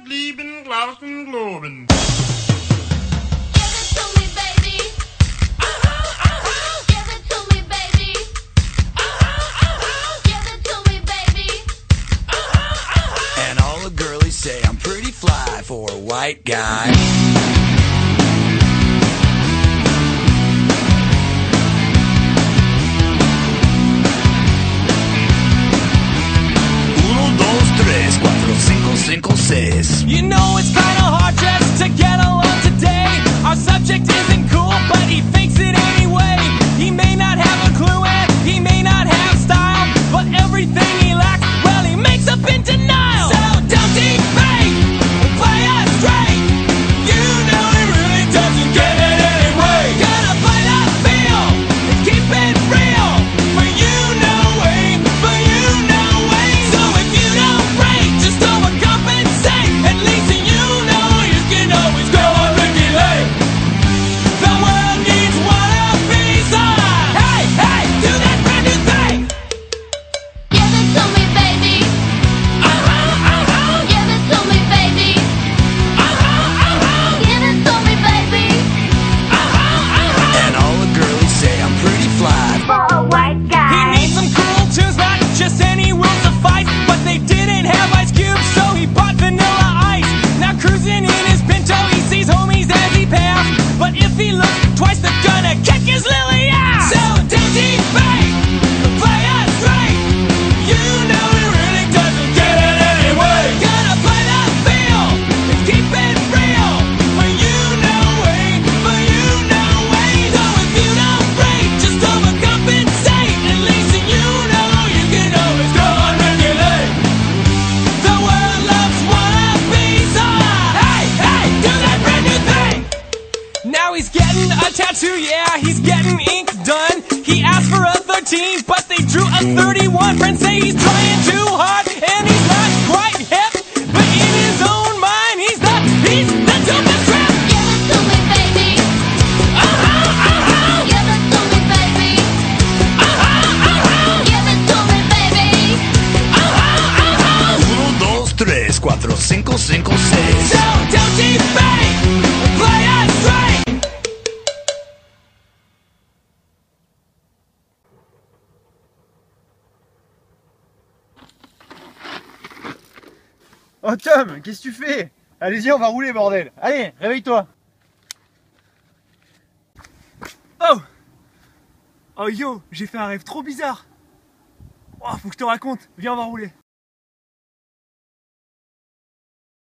Lieben, Glauben, Globen. Give it to me, baby. Give it to me, baby. Give it to me, baby. And all the girlies say I'm pretty fly for a white guy. You know it's kinda hard just to get along today. Our subject isn't cool, but he thinks it anyway. He may not have a clue and he may not have style, but everything he lacks, well, he makes up in denial. So don't debate, play us straight. You know he really doesn't get it anyway. Gotta play that field and keep it real. For you know way, for you know way. So if you don't break, just overcompensate. At least you know you can always go on Ricky Lake. The world needs wannabes on. Hey, hey, do that brand new thing. Give it to me, baby. Give it to me, baby. Give it to me, baby. And all the girlies say I'm pretty fly For a white He guy. needs some cool tunes, not just any will suffice. But they didn't have Ice Cube, so he bought Vanilla Ice. Now cruising in his Pinto, he sees homies as he passed. But if he looks twice, they're gonna kick his lily ass. So don't debate, play us straight. You know he really doesn't get it anyway. Gotta play that field and keep it real. For you know way, for you know way. So if you don't break, just overcompensate. At least you know you can always go on regulate. The world loves wannabes on. Hey, hey, do that brand new thing. Now he's getting a tattoo, yeah, he's getting ink done. He asked for a 13, but they drew a 31. Friends say he's trying too hard, and he's not quite hip. But in his own mind, he's the dopest crap. Give it to me, baby. Give it to me, baby. Give it to me, baby. 1, 2, 3, 4, 5, 5, 6. So don't debate, play us straight. Oh Tom, qu'est-ce que tu fais? Allez-y, on va rouler, bordel. Allez, réveille-toi. Oh! Oh yo, j'ai fait un rêve trop bizarre. Oh, faut que je te raconte. Viens, on va rouler.